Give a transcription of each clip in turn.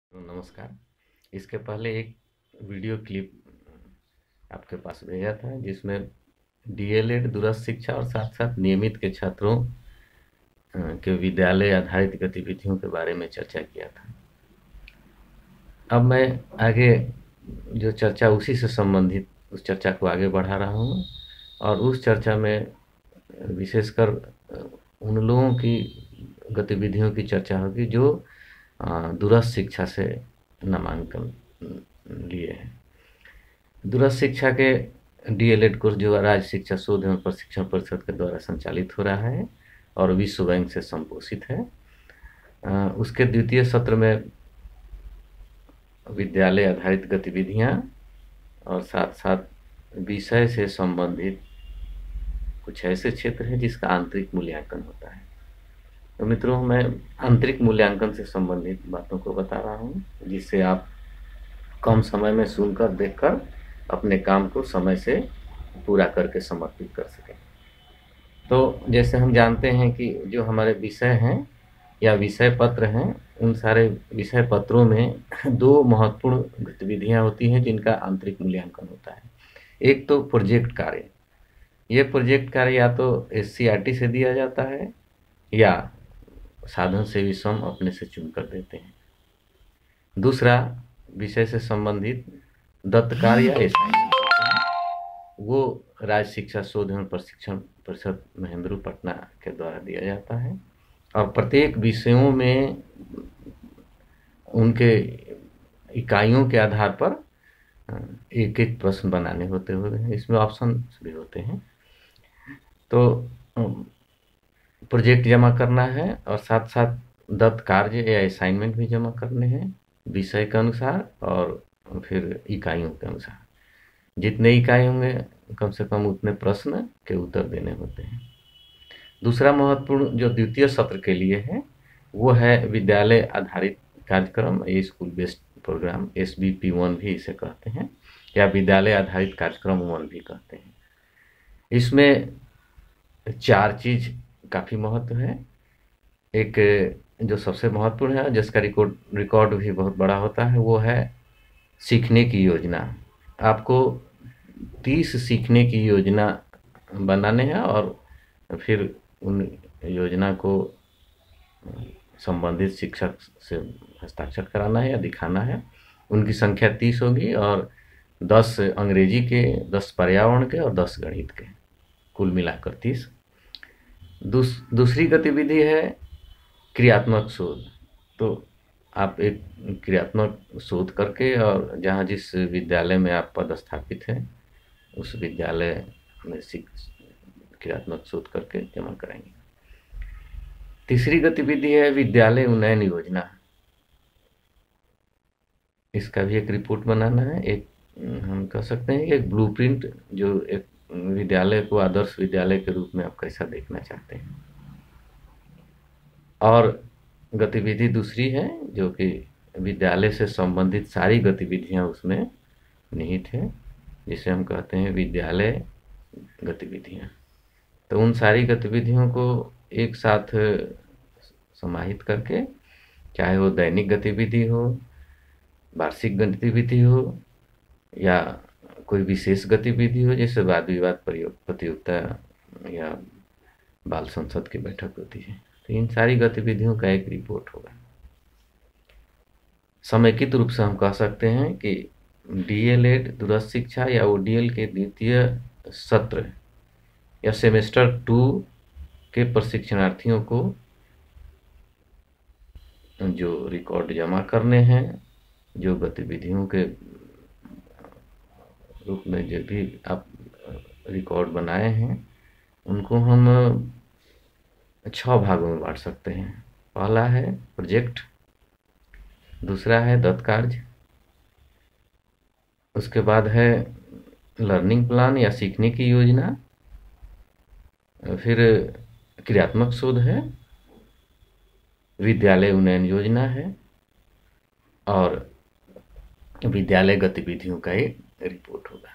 नमस्कार। इसके पहले एक वीडियो क्लिप आपके पास भेजा था जिसमें डीएलएड दूरस्थ शिक्षा और साथ साथ नियमित के छात्रों के विद्यालय आधारित गतिविधियों के बारे में चर्चा किया था। अब मैं आगे जो चर्चा उसी से संबंधित उस चर्चा को आगे बढ़ा रहा हूँ और उस चर्चा में विशेषकर उन लोगों की गतिविधियों की चर्चा होगी जो दूरस्थ शिक्षा से नामांकन लिए हैं। दूरस्थ शिक्षा के डीएलएड कोर्स जो राज्य शिक्षा शोध एवं प्रशिक्षण परिषद के द्वारा संचालित हो रहा है और विश्व बैंक से संपोषित है। उसके द्वितीय सत्र में विद्यालय आधारित गतिविधियां और साथ साथ विषय से संबंधित कुछ ऐसे क्षेत्र हैं जिसका आंतरिक मूल्यांकन होता है। तो मित्रों, मैं आंतरिक मूल्यांकन से संबंधित बातों को बता रहा हूँ जिससे आप कम समय में सुनकर देखकर अपने काम को समय से पूरा करके समर्पित कर सकें। तो जैसे हम जानते हैं कि जो हमारे विषय हैं या विषय पत्र हैं, उन सारे विषय पत्रों में दो महत्वपूर्ण गतिविधियां होती हैं जिनका आंतरिक मूल्यांकन होता है। एक तो प्रोजेक्ट कार्य। ये प्रोजेक्ट कार्य या तो एससीईआरटी से दिया जाता है या साधन सेवी सम अपने से चुन कर देते हैं। दूसरा, विषय से संबंधित दत्त कार्य या असाइनमेंट होते हैं, वो राज्य शिक्षा शोध एवं प्रशिक्षण परिषद महेंद्रू पटना के द्वारा दिया जाता है और प्रत्येक विषयों में उनके इकाइयों के आधार पर एक एक प्रश्न बनाने होते हैं। इसमें ऑप्शन भी होते हैं। तो प्रोजेक्ट जमा करना है और साथ साथ दत्त कार्य या असाइनमेंट भी जमा करने हैं विषय के अनुसार और फिर इकाइयों के अनुसार। जितने इकाई होंगे कम से कम उतने प्रश्न के उत्तर देने होते हैं। दूसरा महत्वपूर्ण जो द्वितीय सत्र के लिए है वो है विद्यालय आधारित कार्यक्रम, ये स्कूल बेस्ड प्रोग्राम, SBP1 भी इसे कहते हैं या विद्यालय आधारित कार्यक्रम 1 भी कहते हैं। इसमें चार चीज काफ़ी महत्व है। एक जो सबसे महत्वपूर्ण है जिसका रिकॉर्ड भी बहुत बड़ा होता है वो है सीखने की योजना। आपको 30 सीखने की योजना बनाने हैं और फिर उन योजना को संबंधित शिक्षक से हस्ताक्षर कराना है या दिखाना है। उनकी संख्या 30 होगी और 10 अंग्रेजी के, 10 पर्यावरण के और 10 गणित के, कुल मिलाकर 30। दूसरी गतिविधि है क्रियात्मक शोध। तो आप एक क्रियात्मक शोध करके और जहाँ जिस विद्यालय में आप पदस्थापित हैं उस विद्यालय में क्रियात्मक शोध करके जमा कराएंगे। तीसरी गतिविधि है विद्यालय उन्नयन योजना। इसका भी एक रिपोर्ट बनाना है। एक हम कह सकते हैं कि एक ब्लूप्रिंट, जो एक विद्यालय को आदर्श विद्यालय के रूप में आप कैसा देखना चाहते हैं। और गतिविधि दूसरी है जो कि विद्यालय से संबंधित सारी गतिविधियां उसमें निहित है, जिसे हम कहते हैं विद्यालय गतिविधियां। तो उन सारी गतिविधियों को एक साथ समाहित करके, चाहे वो दैनिक गतिविधि हो, वार्षिक गतिविधि हो या कोई विशेष गतिविधि हो, जैसे वाद विवाद प्रतियोगिता या बाल संसद की बैठक होती है, तो इन सारी गतिविधियों का एक रिपोर्ट होगा। समेकित रूप से हम कह सकते हैं कि डीएलएड दूरस्थ शिक्षा या ओडीएल के द्वितीय सत्र या सेमेस्टर 2 के प्रशिक्षणार्थियों को जो रिकॉर्ड जमा करने हैं, जो गतिविधियों के रूप में जो भी आप रिकॉर्ड बनाए हैं, उनको हम 6 भागों में बांट सकते हैं। पहला है प्रोजेक्ट, दूसरा है दत्त कार्य, उसके बाद है लर्निंग प्लान या सीखने की योजना, फिर क्रियात्मक शोध है, विद्यालय उन्नयन योजना है और विद्यालय गतिविधियों का एक रिपोर्ट होगा।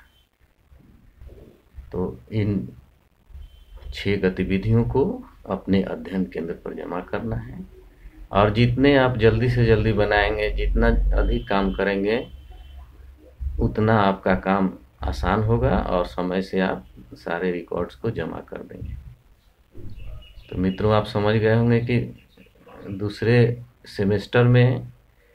तो इन 6 गतिविधियों को अपने अध्ययन केंद्र पर जमा करना है और जितने आप जल्दी से जल्दी बनाएंगे, जितना अधिक काम करेंगे, उतना आपका काम आसान होगा और समय से आप सारे रिकॉर्ड्स को जमा कर देंगे। तो मित्रों, आप समझ गए होंगे कि दूसरे सेमेस्टर में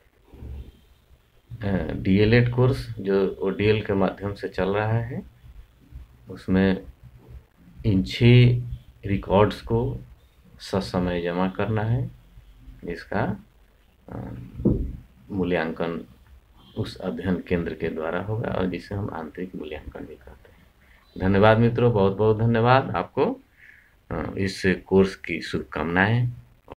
डीएलएड कोर्स जो ओडीएल के माध्यम से चल रहा है, उसमें इन 6 रिकॉर्ड्स को ससमय जमा करना है, जिसका मूल्यांकन उस अध्ययन केंद्र के द्वारा होगा और जिसे हम आंतरिक मूल्यांकन भी कहते हैं। धन्यवाद मित्रों, बहुत बहुत धन्यवाद आपको। इस कोर्स की शुभकामनाएं।